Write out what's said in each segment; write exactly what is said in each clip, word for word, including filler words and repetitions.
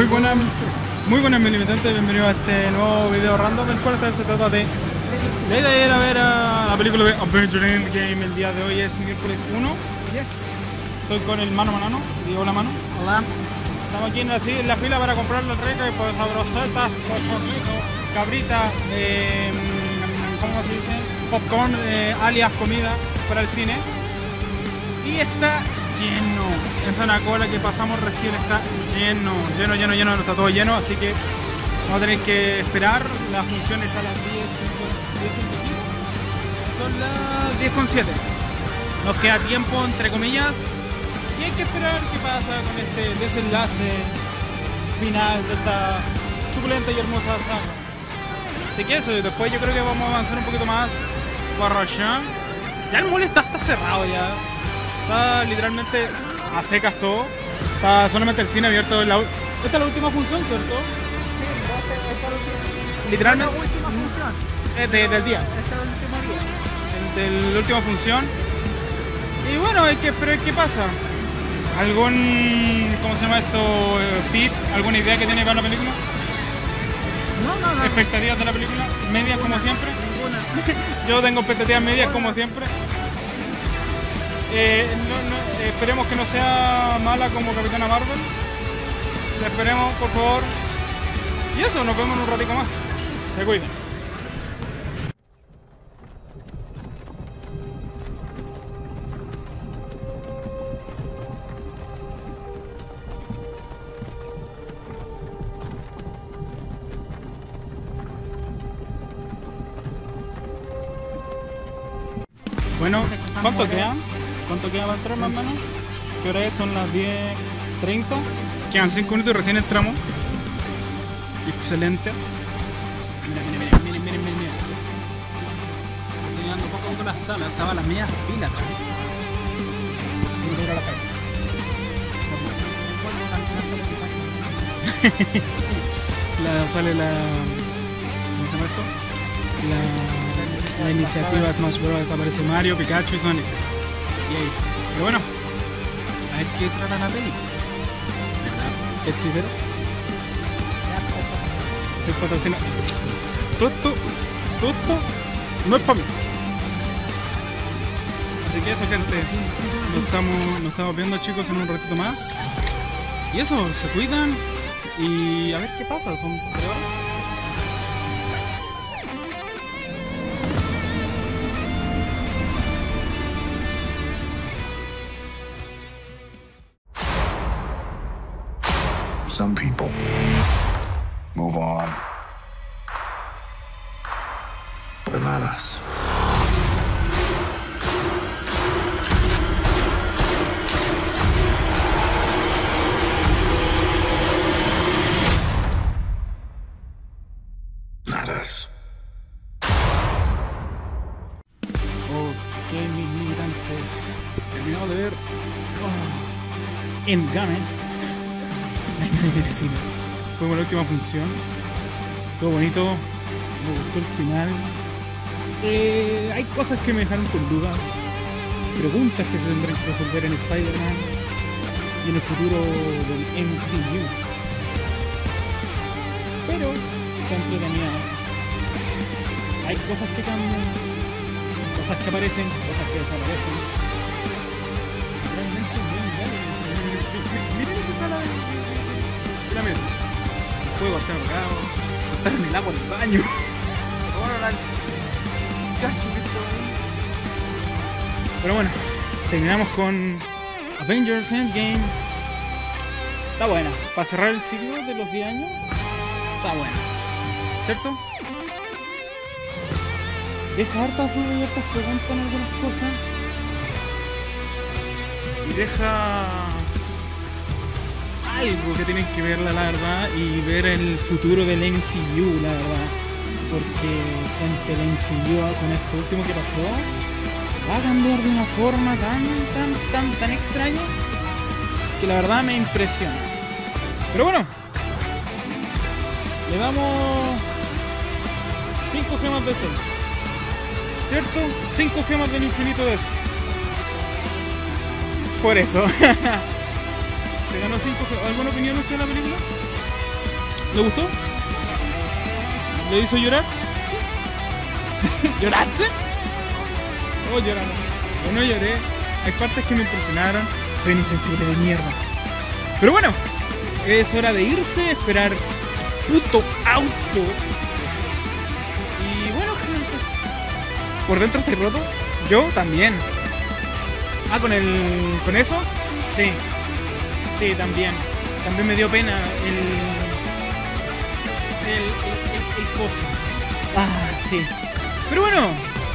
Muy buenas, muy buenas mis limitantes, bienvenidos a este nuevo video random, el cual se trata de la idea de ir a ver a la película de Avengers Endgame. El día de hoy es miércoles uno. Yes. Estoy con el mano manano, digo hola mano. Hola. Estamos aquí en la, en la fila para comprar la rica y pues sabrosetas, pozolito, cabrita, eh, ¿cómo se dice? Popcorn, eh, alias comida para el cine. Y está lleno. Es una cola que pasamos recién, está lleno, lleno, lleno, lleno, está todo lleno, así que vamos a tener que esperar. Las funciones a las diez, son las diez con siete. Nos queda tiempo, entre comillas, y hay que esperar qué pasa con este desenlace final de esta suculenta y hermosa saga. Así que eso, y después yo creo que vamos a avanzar un poquito más para allá. Ya el mall está hasta cerrado ya. Está literalmente a secas todo. Está solamente el cine abierto. La, esta es la última función, ¿cierto? Sí, esta es la última. Literalmente. La última función. Es de, del día. Esta es el último día. De, de la última función. Y bueno, hay que esperar qué pasa. ¿Algún, cómo se llama esto, tip? ¿Alguna idea que tiene para la película? No, no, no. ¿Expectativas de la película? ¿Medias como siempre? Ninguna. Yo tengo expectativas medias como siempre. Eh, no, no, eh, esperemos que no sea mala como Capitana Marvel. Esperemos, por favor. Y eso, nos vemos en un ratico más. Se cuidan. Bueno, ¿cuánto queda? ¿Cuánto queda para entrar más o menos? ¿Qué hora es? Son las diez treinta. Quedan cinco minutos y recién entramos. Excelente. Mira, mira, mira, mira, mira, mira. Estoy llegando poco a poco a la sala. Estaba a la media fila acá. Tengo que ir a la calle. La sale la... ¿Cómo se llama esto? La, la iniciativa Smash Bros. Aparece Mario, Pikachu y Sonic. Yay. Pero bueno, a ver qué trata la peli. ¿verdad? ¿Hechicero? Estoy patrocinado. Todo esto, todo esto no es para mí. Así que eso, gente. Nos estamos, nos estamos viendo, chicos, en un ratito más. Y eso, se cuidan. Y a ver qué pasa. Son tres horas. Some people move on, but not us. Not us. Ok, mis militantes. Terminamos de ver oh, Endgame. No hay nadie en el cine. Fue la última función. Todo bonito. Me gustó el final. Eh, hay cosas que me dejaron con dudas. Preguntas que se tendrán que resolver en Spider-Man y en el futuro del M C U. Pero está entretenida. Hay cosas que cambian, cosas que aparecen, cosas que desaparecen. Realmente es bien grave. Miren esa sala de... Mira, mira. El juego está apagado. Está en el agua del baño. Pero bueno, terminamos con Avengers Endgame. Está buena. Para cerrar el ciclo de los diez años, está buena. ¿Cierto? Deja hartas dudas y hartas preguntas en algunas cosas. Y deja algo que tienen que verla, la verdad, y ver el futuro del M C U, la verdad. Porque, gente, el M C U con esto último que pasó va a cambiar de una forma tan, tan, tan, tan extraña que la verdad me impresiona. Pero bueno, le damos cinco gemas de ese, ¿cierto? cinco gemas del infinito de ese. Por eso. Se ganó cinco. ¿Alguna opinión usted de la película? ¿Le gustó? ¿Le hizo llorar? ¿Lloraste? Oh, llorando. Yo no lloré. Hay partes que me impresionaron. Soy un insensible de mierda. Pero bueno, es hora de irse, esperar puto auto. Y bueno, gente. ¿Por dentro estoy roto? Yo también. Ah, ¿con el... con eso? Sí. Sí, también. También me dio pena el... El... el, el, el coso. Ah, sí. Pero bueno.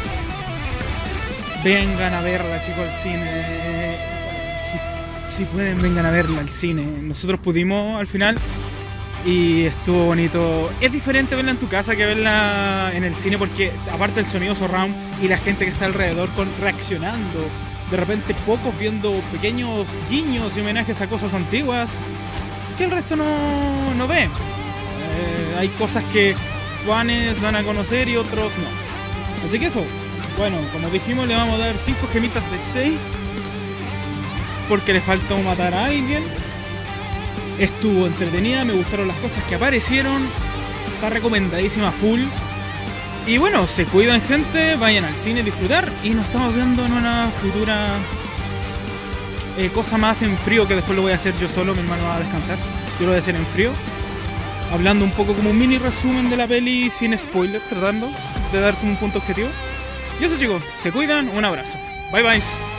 Vengan a verla, chicos, al cine. Si, si pueden, vengan a verla al cine. Nosotros pudimos al final y estuvo bonito. Es diferente verla en tu casa que verla en el cine porque aparte del sonido surround y la gente que está alrededor con, reaccionando. De repente pocos viendo pequeños guiños y homenajes a cosas antiguas que el resto no, no ve. Eh, hay cosas que fans van a conocer y otros no. Así que eso. Bueno, como dijimos, le vamos a dar cinco gemitas de seis porque le faltó matar a alguien. Estuvo entretenida, me gustaron las cosas que aparecieron. Está recomendadísima full. Y bueno, se cuidan, gente, vayan al cine a disfrutar. Y nos estamos viendo en una futura eh, cosa más en frío, que después lo voy a hacer yo solo, mi hermano va a descansar. Yo lo voy a hacer en frío, hablando un poco como un mini resumen de la peli sin spoiler, tratando de dar como un punto objetivo. Y eso, chicos, se cuidan, un abrazo. Bye bye.